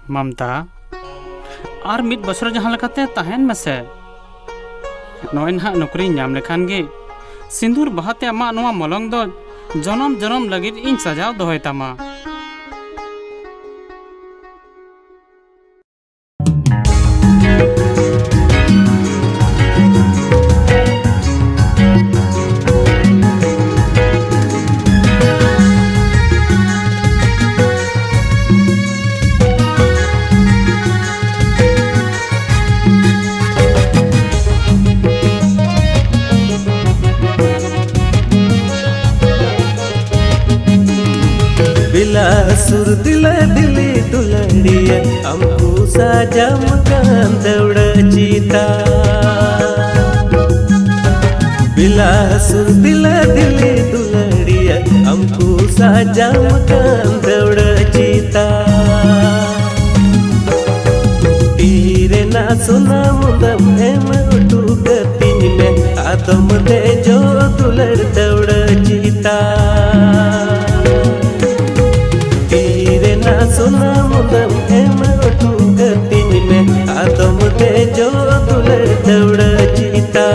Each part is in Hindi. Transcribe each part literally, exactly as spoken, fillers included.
ममता और मिट बसर जहाँ लेकाते तहन मसे नोय ना नौकरी नाम लेखान गे सिंदूर बहाते अमा नोआ मलंग दो जनम जनम लगित इन सजाव दोहय तमा। सुर दिला दिली दुलड़िया हमको साजा मकान दौड़ा चीता बिला सुर दिला दिली दुलड़िया हमको साजा मकान दौड़ा चीता तीरे ना सुना मुदम है मटू गति में आदम दे जो दुलड़ दौड़ा चीता सुना मुदम है मटू गति में आदम दे जो दुलड़ दौड़ा चीता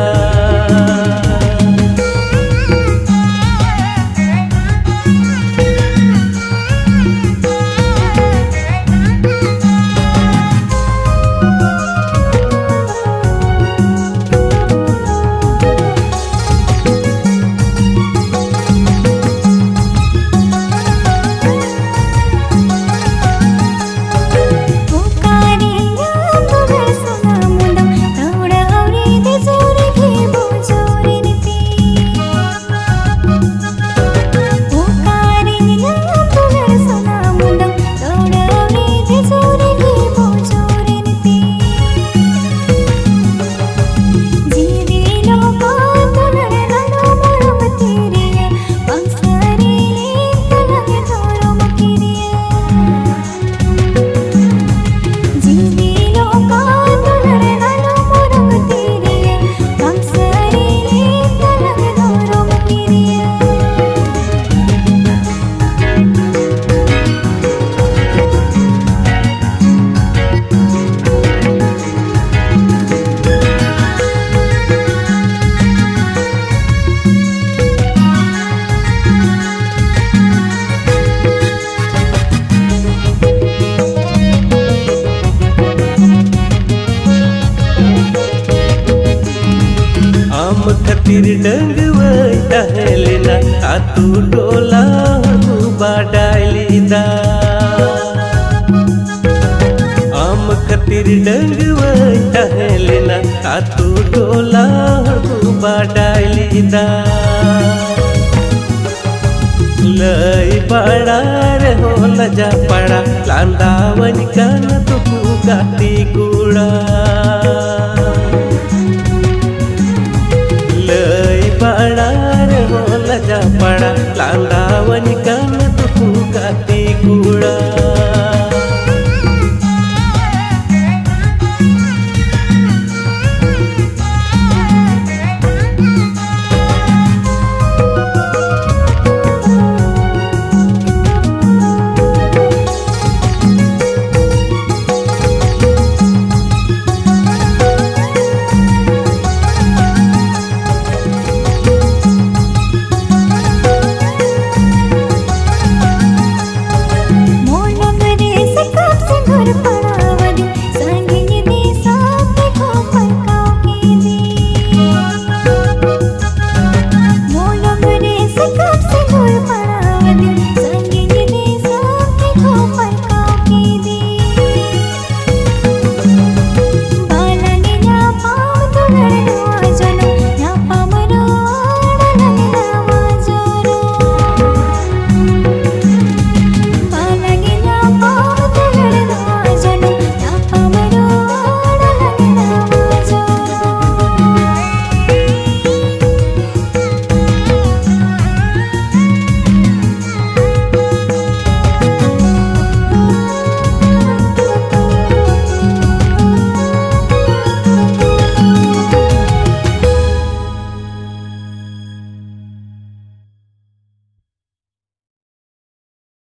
खतिर डंगवई टहलेना आतू टोला बाडालीदा आम खतिर डंगवई टहलेना आतू टोला बाडालीदा लई बड़ा रे हो लजा पड़ा लांदा वन कान तो गाती गुड़ा